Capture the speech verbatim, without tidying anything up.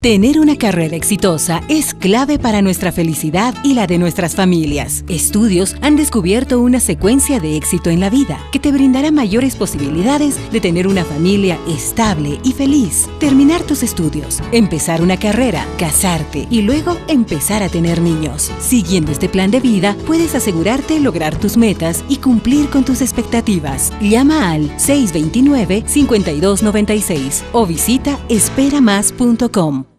Tener una carrera exitosa es clave para nuestra felicidad y la de nuestras familias. Estudios han descubierto una secuencia de éxito en la vida que te brindará mayores posibilidades de tener una familia estable y feliz. Terminar tus estudios, empezar una carrera, casarte y luego empezar a tener niños. Siguiendo este plan de vida, puedes asegurarte lograr tus metas y cumplir con tus expectativas. Llama al seis dos nueve, cinco dos nueve seis o visita espera más punto com.